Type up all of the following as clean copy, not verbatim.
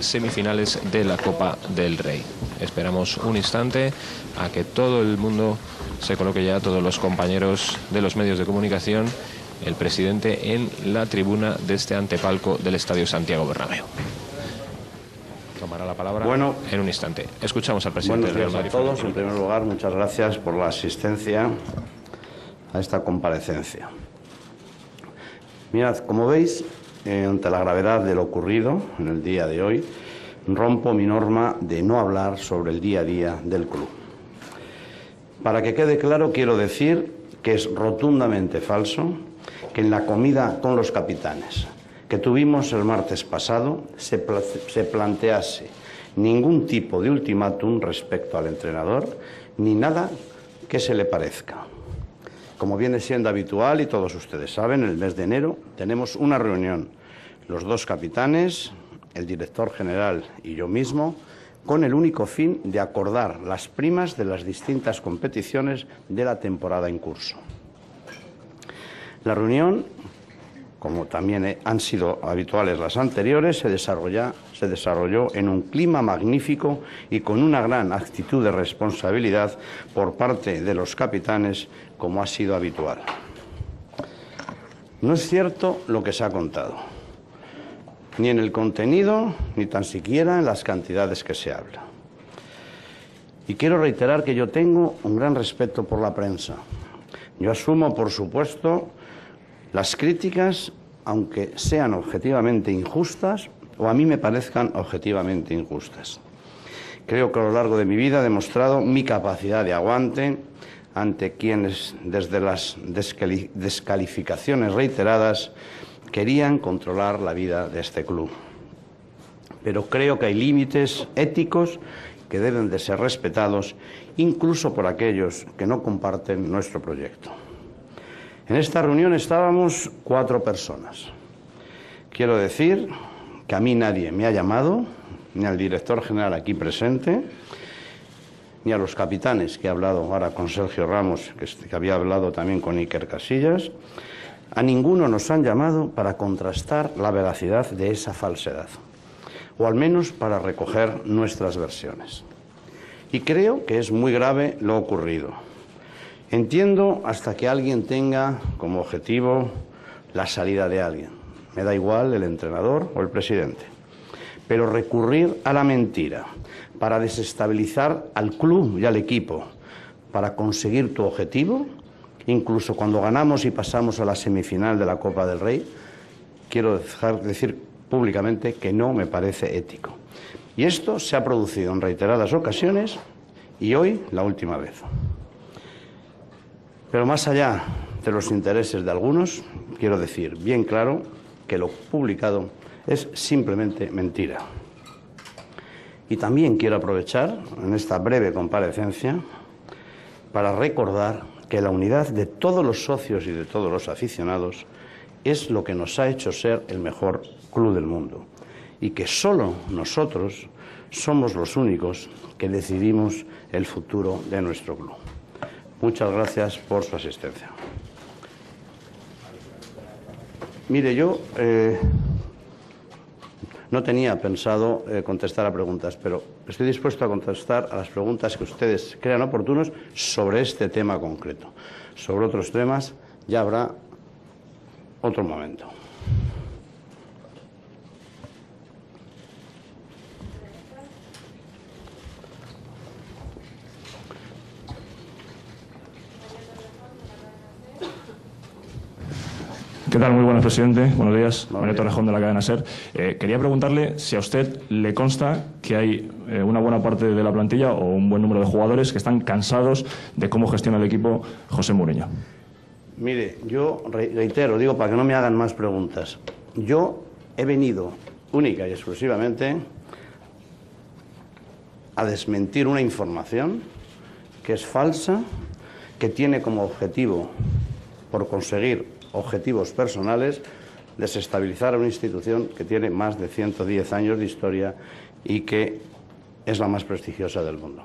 semifinales de la Copa del Rey. Esperamos un instante a que todo el mundo se coloque ya, todos los compañeros de los medios de comunicación, el presidente en la tribuna de este antepalco del Estadio Santiago Bernabéu. Tomará la palabra en un instante. Escuchamos al presidente del Real Madrid. Buenos días a todos. En primer lugar, muchas gracias por la asistencia a esta comparecencia. Mirad, como veis, ante la gravedad de lo ocurrido en el día de hoy, rompo mi norma de no hablar sobre el día a día del club. Para que quede claro, quiero decir que es rotundamente falso que en la comida con los capitanes que tuvimos el martes pasado se plantease ningún tipo de ultimátum respecto al entrenador, ni nada que se le parezca. Como viene siendo habitual, y todos ustedes saben, el mes de enero tenemos una reunión, los dos capitanes, el director general y yo mismo, con el único fin de acordar las primas de las distintas competiciones de la temporada en curso. La reunión, como también han sido habituales las anteriores, se desarrolló en un clima magnífico y con una gran actitud de responsabilidad por parte de los capitanes, como ha sido habitual. No es cierto lo que se ha contado, ni en el contenido, ni tan siquiera en las cantidades que se habla. Y quiero reiterar que yo tengo un gran respeto por la prensa. Yo asumo, por supuesto, las críticas, aunque sean objetivamente injustas o a mí me parezcan objetivamente injustas. Creo que a lo largo de mi vida he demostrado mi capacidad de aguante ante quienes, desde las descalificaciones reiteradas, querían controlar la vida de este club. Pero creo que hay límites éticos que deben de ser respetados, incluso por aquellos que no comparten nuestro proyecto. En esta reunión estábamos 4 personas. Quiero decir que a mí nadie me ha llamado, ni al director general aquí presente, ni a los capitanes, que he hablado ahora con Sergio Ramos, que había hablado también con Iker Casillas. A ninguno nos han llamado para contrastar la veracidad de esa falsedad, o al menos para recoger nuestras versiones. Y creo que es muy grave lo ocurrido. Entiendo hasta que alguien tenga como objetivo la salida de alguien. Me da igual el entrenador o el presidente. Pero recurrir a la mentira para desestabilizar al club y al equipo, para conseguir tu objetivo, incluso cuando ganamos y pasamos a la semifinal de la Copa del Rey, quiero decir públicamente que no me parece ético. Y esto se ha producido en reiteradas ocasiones y hoy la última vez. Pero más allá de los intereses de algunos, quiero decir bien claro que lo publicado es simplemente mentira. Y también quiero aprovechar en esta breve comparecencia para recordar que la unidad de todos los socios y de todos los aficionados es lo que nos ha hecho ser el mejor club del mundo y que solo nosotros somos los únicos que decidimos el futuro de nuestro club. Muchas gracias por su asistencia. Mire, yo no tenía pensado contestar a preguntas, pero estoy dispuesto a contestar a las preguntas que ustedes crean oportunos sobre este tema concreto. Sobre otros temas ya habrá otro momento. ¿Qué tal? Muy buenas, presidente. Buenos días. Manuel Torrejón, de la cadena SER. Quería preguntarle si a usted le consta que hay una buena parte de la plantilla o un buen número de jugadores que están cansados de cómo gestiona el equipo José Mourinho. Mire, yo reitero, digo para que no me hagan más preguntas. Yo he venido única y exclusivamente a desmentir una información que es falsa, que tiene como objetivo, por conseguir objetivos personales, desestabilizar a una institución que tiene más de 110 años de historia y que es la más prestigiosa del mundo.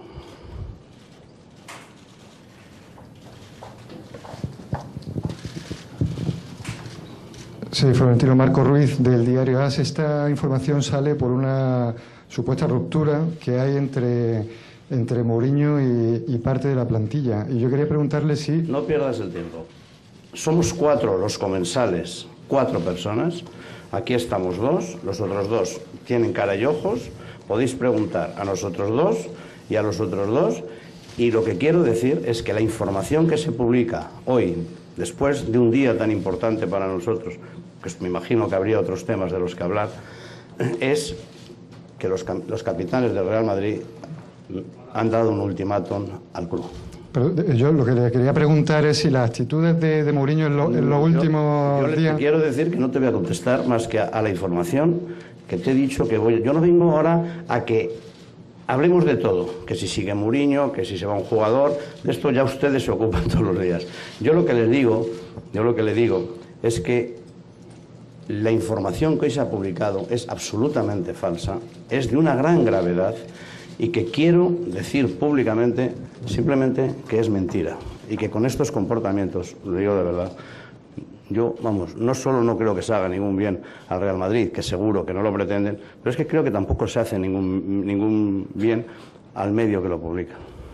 Sí, Florentino Marco Ruiz, del diario AS. Esta información sale por una supuesta ruptura que hay entre Mourinho y parte de la plantilla. Y yo quería preguntarle si... No pierdas el tiempo. Somos 4 los comensales, 4 personas. Aquí estamos 2, los otros 2 tienen cara y ojos. Podéis preguntar a nosotros 2 y a los otros 2. Y lo que quiero decir es que la información que se publica hoy, después de un día tan importante para nosotros, que me imagino que habría otros temas de los que hablar, es que los capitanes del Real Madrid han dado un ultimátum al club. Pero yo lo que le quería preguntar es si las actitudes de Mourinho en los últimos días... Te quiero decir que no te voy a contestar más que a la información que te he dicho que voy. Yo no vengo ahora a que hablemos de todo, que si sigue Mourinho, que si se va un jugador, de esto ya ustedes se ocupan todos los días. Yo lo que les digo es que la información que hoy se ha publicado es absolutamente falsa, es de una gran gravedad y que quiero decir públicamente simplemente que es mentira y que con estos comportamientos, lo digo de verdad, yo, vamos, no solo no creo que se haga ningún bien al Real Madrid, que seguro que no lo pretenden, pero es que creo que tampoco se hace ningún bien al medio que lo publica.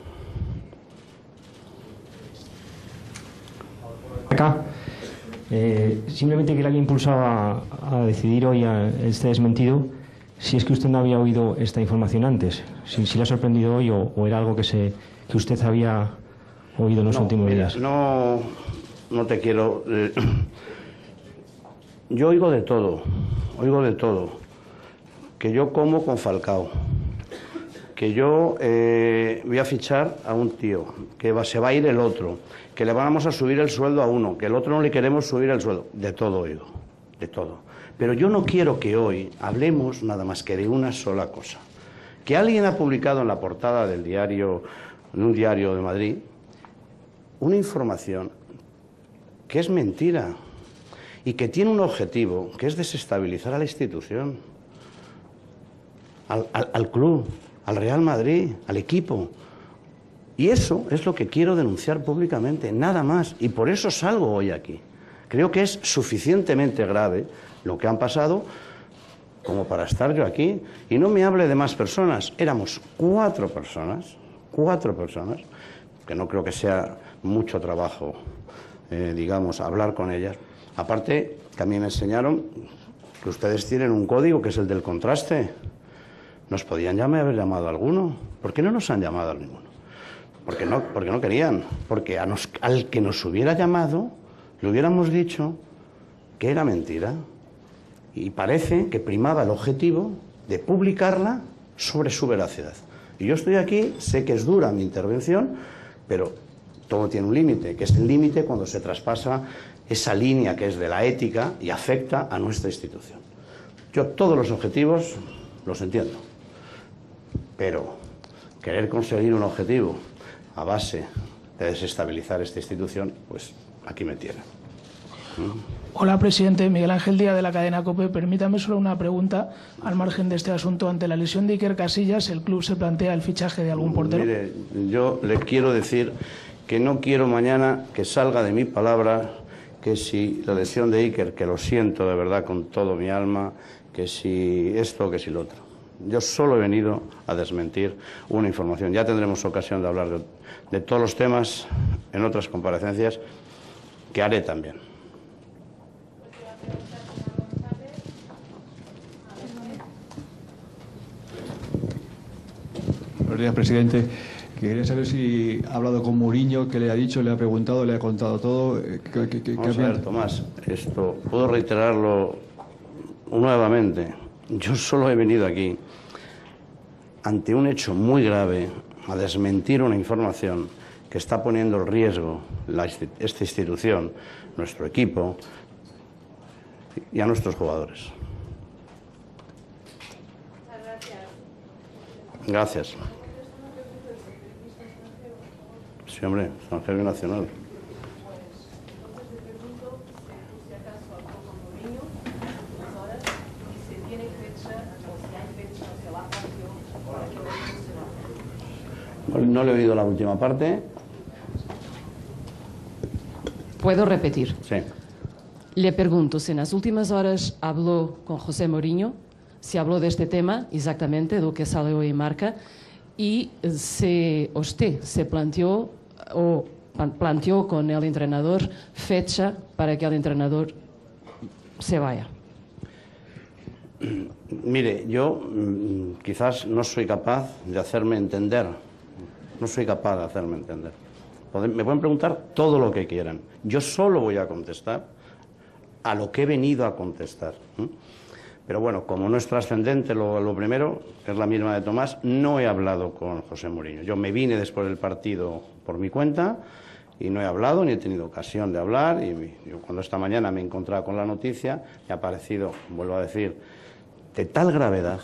Acá, simplemente que le había impulsado a decidir hoy este desmentido, si es que usted no había oído esta información antes, si le ha sorprendido hoy o era algo que usted había oído en los últimos días. No te quiero... Yo oigo de todo, que yo como con Falcao, que yo voy a fichar a un tío, que se va a ir el otro, que le vamos a subir el sueldo a uno, que el otro no le queremos subir el sueldo. De todo oigo, de todo. Pero yo no quiero que hoy hablemos nada más que de una sola cosa. Que alguien ha publicado en la portada del diario, en un diario de Madrid, una información que es mentira y que tiene un objetivo, que es desestabilizar a la institución, al club, al Real Madrid, al equipo. Y eso es lo que quiero denunciar públicamente, nada más. Y por eso salgo hoy aquí. Creo que es suficientemente grave lo que han pasado como para estar yo aquí. Y no me hable de más personas. Éramos 4 personas, que no creo que sea mucho trabajo, digamos, hablar con ellas. Aparte, que a mí me enseñaron que ustedes tienen un código que es el del contraste. ¿Nos podían haber llamado a alguno? ¿Por qué no nos han llamado a ninguno? Porque no querían. Porque al que nos hubiera llamado, le hubiéramos dicho que era mentira. Y parece que primaba el objetivo de publicarla sobre su veracidad. Y yo estoy aquí, sé que es dura mi intervención, pero todo tiene un límite, que es el límite cuando se traspasa esa línea que es de la ética y afecta a nuestra institución. Yo todos los objetivos los entiendo, pero querer conseguir un objetivo a base de desestabilizar esta institución, pues aquí me tiene. Hola, presidente. Miguel Ángel Díaz, de la cadena COPE. Permítame solo una pregunta al margen de este asunto. Ante la lesión de Iker Casillas, ¿el club se plantea el fichaje de algún portero? Mire, yo le quiero decir que no quiero mañana que salga de mi palabra que si la lesión de Iker, que lo siento de verdad con todo mi alma, que si esto, que si lo otro. Yo solo he venido a desmentir una información. Ya tendremos ocasión de hablar de todos los temas en otras comparecencias que haré también. Buenos días, presidente. Quería saber si ha hablado con Mourinho, qué le ha dicho, le ha preguntado, le ha contado todo. Vamos a ver, Tomás, esto puedo reiterarlo nuevamente. Yo solo he venido aquí ante un hecho muy grave a desmentir una información que está poniendo en riesgo esta institución, nuestro equipo y a nuestros jugadores. Gracias. Sí, hombre, extranjero y nacional. No le he oído la última parte. ¿Puedo repetir? Sí. Le pregunto si en las últimas horas habló con José Mourinho, si habló de este tema exactamente, de lo que sale hoy en Marca, y si usted se planteó con el entrenador fecha para que el entrenador se vaya. Mire, yo quizás no soy capaz de hacerme entender. No soy capaz de hacerme entender. Me pueden preguntar todo lo que quieran. Yo solo voy a contestar a lo que he venido a contestar. Pero bueno, como no es trascendente lo primero, que es la misma de Tomás, no he hablado con José Mourinho. Yo me vine después del partido por mi cuenta y no he hablado ni he tenido ocasión de hablar. Y yo cuando esta mañana me he encontrado con la noticia, me ha parecido, vuelvo a decir, de tal gravedad,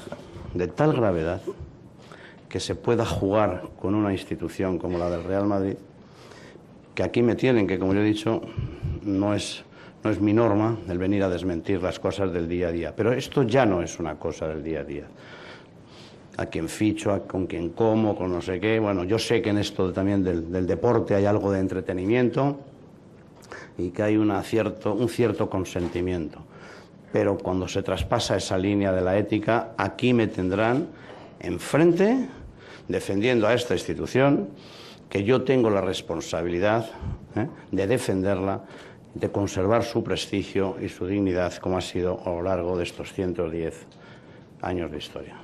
que se pueda jugar con una institución como la del Real Madrid, que aquí me tienen, que como yo he dicho, no es mi norma el venir a desmentir las cosas del día a día. Pero esto ya no es una cosa del día a día. A quién ficho, con quién como, con no sé qué. Bueno, yo sé que en esto también del deporte hay algo de entretenimiento y que hay un cierto consentimiento. Pero cuando se traspasa esa línea de la ética, aquí me tendrán enfrente defendiendo a esta institución, que yo tengo la responsabilidad de defenderla, de conservar su prestigio y su dignidad, como ha sido a lo largo de estos 110 años de historia.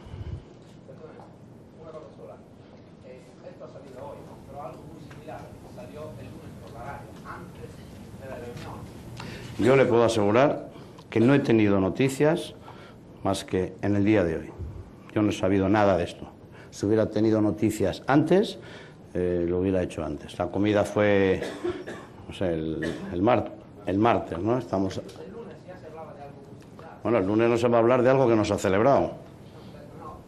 Esto ha salido hoy, ¿no? Pero algo muy similar salió el lunes por la radio, antes de la reunión. Yo le puedo asegurar que no he tenido noticias más que en el día de hoy. Yo no he sabido nada de esto. Si hubiera tenido noticias antes, lo hubiera hecho antes. La comida fue, no sé, el martes, ¿no? Estamos... El lunes ya se hablaba de algo muy similar. Bueno, el lunes no se va a hablar de algo que no se ha celebrado. No,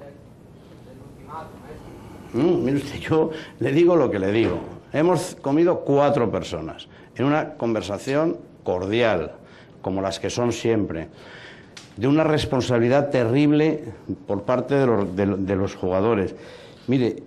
del ultimátum. Mire usted, yo le digo lo que le digo. Hemos comido 4 personas en una conversación cordial, como las que son siempre, de una responsabilidad terrible por parte de los jugadores. Mire,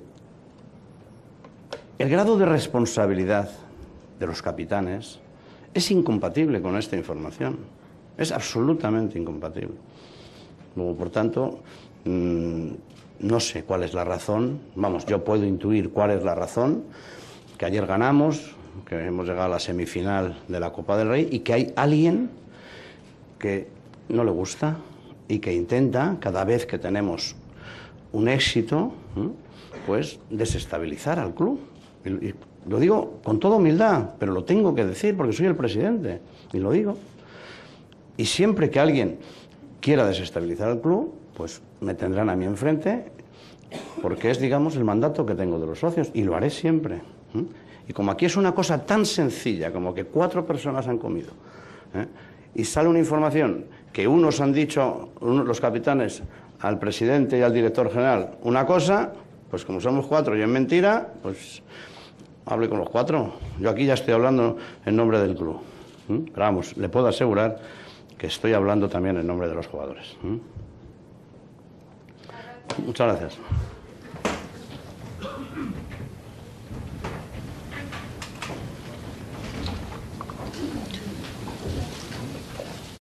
el grado de responsabilidad de los capitanes es incompatible con esta información. Es absolutamente incompatible. Luego, por tanto, no sé cuál es la razón. Vamos, yo puedo intuir cuál es la razón. Que ayer ganamos, que hemos llegado a la semifinal de la Copa del Rey y que hay alguien que no le gusta y que intenta, cada vez que tenemos un éxito, pues desestabilizar al club. Y lo digo con toda humildad, pero lo tengo que decir porque soy el presidente y lo digo. Y siempre que alguien quiera desestabilizar al club, pues me tendrán a mí enfrente, porque es, digamos, el mandato que tengo de los socios y lo haré siempre. Y como aquí es una cosa tan sencilla como que 4 personas han comido, y sale una información que unos han dicho, los capitanes, al presidente y al director general una cosa, pues como somos 4 y es mentira, pues hable con los 4. Yo aquí ya estoy hablando en nombre del club. Pero vamos, le puedo asegurar que estoy hablando también en nombre de los jugadores. Muchas gracias.